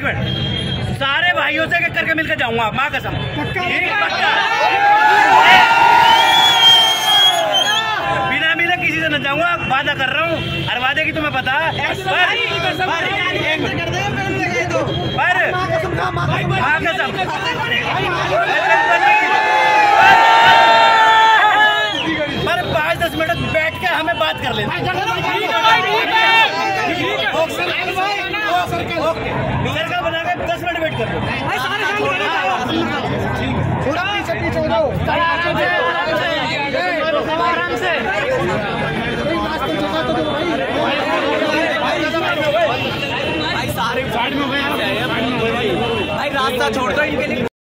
एक मिनट, सारे भाइयों से एक करके मिलकर जाऊंगा, माँ कसम। बिना मिले किसी से न जाऊंगा, वादा कर रहा हूँ। हर वादे की तुम्हें पता है, पर 5-10 मिनट बैठ के हमें बात कर लेना। सर्कल बना के 10 मिनट वेट कर लो। आराम से भाई, सारे साइड में हो गए भाई, रास्ता छोड़ दो इनके लिए।